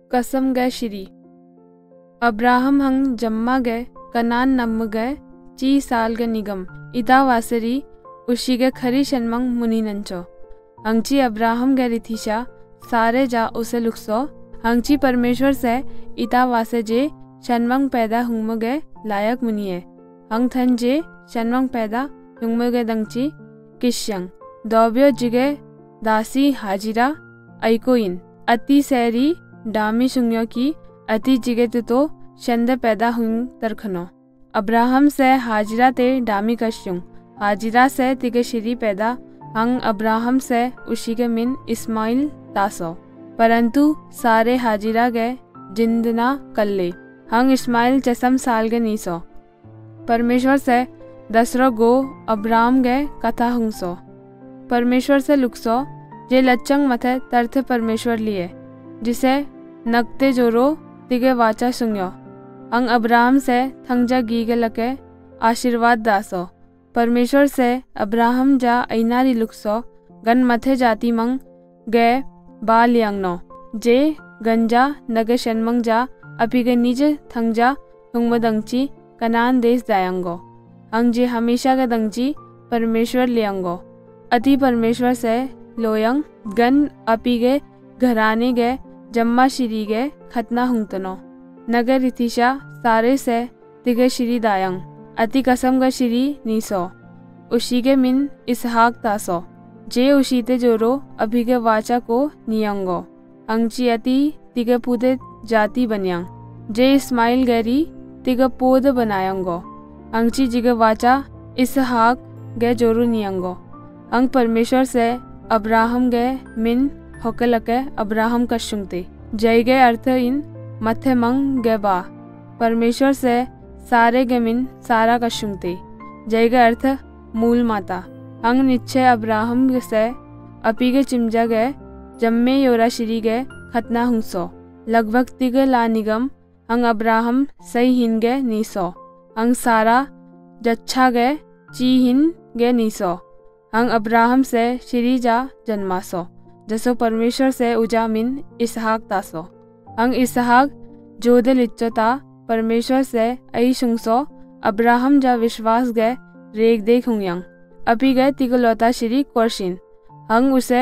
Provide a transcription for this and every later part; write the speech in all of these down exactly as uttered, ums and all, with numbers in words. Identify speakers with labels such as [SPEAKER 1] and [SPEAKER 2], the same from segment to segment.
[SPEAKER 1] कसम गए श्री अब्राहम हंग जम्मा गए कनान नम गए ची साल गे निगम इता वासरी उशी गे खरी शनमंग मुनि नंचो हंगची अब्राहम गे रिथिशा सारे जा उसे लुक्सो हंगची परमेश्वर से इता वासे जे शनमंग पैदा हुंगम गे लायक मुनिये हंग थन जे शनमंग पैदा हुंगम गे दंगची किश्यंग दौब्यो जिगे दासी हाजिरा ऐकोइन अति सैरी डामी शुंग्यो की अति जिगे तो शंद पैदा हुंग तरखनो अब्राहम से हाजिरा ते डामी कश्युंग हाजिरा से तिगे श्री पैदा हंग अब्राहम से उशी के मिन इस्माइल तासो परंतु सारे हाजिरा गए जिंदना कल्ले हंग इस्माइल चसम साल के नीसो परमेश्वर से दसरो गो अब्राहम गए कथा हुंगसो परमेश्वर से लुकसो जे लच्चंग मथे तरथ परमेश्वर लिए जिसे नकते जोरो तिगे वाचा सुंग्यो हंग अब्राहम से थंगजा गीगे लके आशीर्वाद दासो परमेश्वर से अब्राहम जा ऐनारी लुकसो गन मथे जाती मंग गए बाल यंगनो जे गंजा नगे शनमंग जा अपिगे निज थंगजा हुंगमदंगची कनान देश दायंगो हंग जे हमेशा के दंगची परमेश्वर लियंगो अति परमेश्वर से लोयंग गन अपिगे घराने गए जम्मा श्री गे खतना हुंगतनो नगर रिथिशा सारे से तिगे श्री दायंग अति कसम ग श्री नीसो उशी के मिन इसहाक तासो जे उशीते जोरो अभिगे वाचा को नियंगो अंगची अति तिगे पूते जाति बन्यांग जे इस्माइल गैरी तिगे पोद बनायंगो अंगची जिगे वाचा इसहाक गे जोरो नियंगो अंग परमेश्वर से अब्राहम गे मिन होकलके अब्राहम कशुंगते जय गे अर्थ इन मथे मंग गे बा परमेश्वर से सारे गे मिन सारा कशुंगते जय गे अर्थ मूल माता अंग निश्चय अब्राहम से अपी गे चिमजा गए जम्मे योरा श्री गे खतना हुंसो लगभग तिगे ला निगम अंग अब्राहम सही हिन गे नीसो अंग सारा जच्छा गे ची हिन गे नीसो अंग अब्राहम से श्री जा जन्मासो जसो परमेश्वर से उजा मिन इसहाक तासो अंग इसहाक जोदे लिच्चोता परमेश्वर से आई शुंगसो अब्राहम जा विश्वास गए रेख देख हुंयंग अपी गए तिगलोता श्री कोर्शिन अंग उसे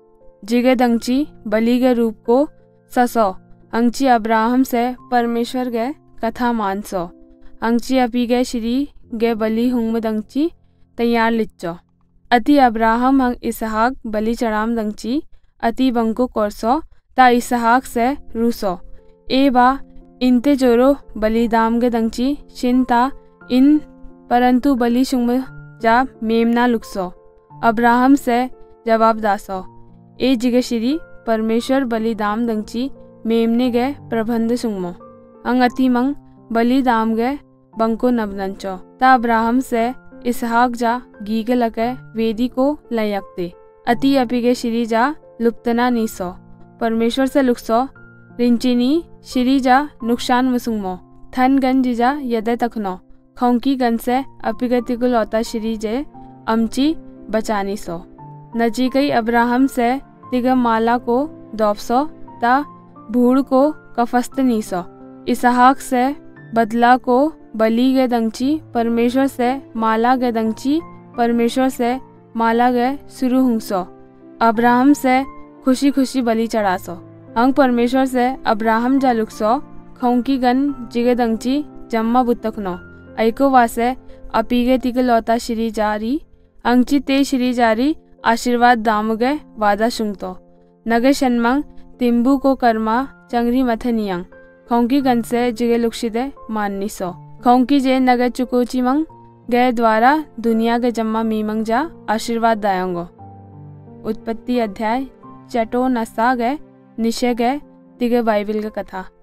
[SPEAKER 1] जिगे दंगची बलि के रूप को ससो अंगची अब्राहम से परमेश्वर गए कथा मानसो अंगची अपी गए श्री गे बलि हुंगम दंगची तैयार लिच्चो अति अब्राहम हंग इसहाक बलि चढ़ाम दंगची अति बंको कोरसो ता इसहाक से रूसो ए बा इनते जोरो बलिदाम गे दंगची शिनता इन परंतु बलि शुंग जा मेमना लुकसो अब्राहम से जवाब दासो ए जिगे श्री परमेश्वर बलिदाम दंगची मेमने गए प्रबंध सुंगमो अंग अति मंग बलिदाम गे बंको नबनंचो ता अब्राहम से इसहाक जा गीगे लके वेदी को लयकते अति अपिगे श्री जा लुप्तना नीसो परमेश्वर से लुक्सो रिंचिनी श्री जा नुकसान मसुंगमो थन गन जिजा यदे तखनो खौंकी गन से अपिगे तिगुलौता श्री जे अमची बचानी सो नजी गई अब्राहम से तिग माला को दौपसो ता भूड़ को कफस्त नीसो इसहाक से बदला को बली गे दंगची परमेश्वर से माला गे दंगची परमेश्वर से माला गे शुरू हुंसो अब्राहम से खुशी खुशी बलि चढ़ासो अंग परमेश्वर से अब्राहम जा लुकसो खौंकी गन जिगे दंगची जम्मा बुतकनो ऐको वासे अपीगे तिगलौता श्री जारी अंगची ते श्री जारी आशीर्वाद दामुगे वादा शुंगतो नगे शनमंग तिम्बू को कर्मा चंगरी मथे नियंग खौंकी गन से जिगे लुक्षिदे माननीसो खौंकी जे नगे चुकोची मंग गए द्वारा दुनिया के जम्मा मीमंग जा आशीर्वाद दायंगो उत्पत्ति अध्याय चटो नसा गए निशे गए तिगे बाइबिल के कथा।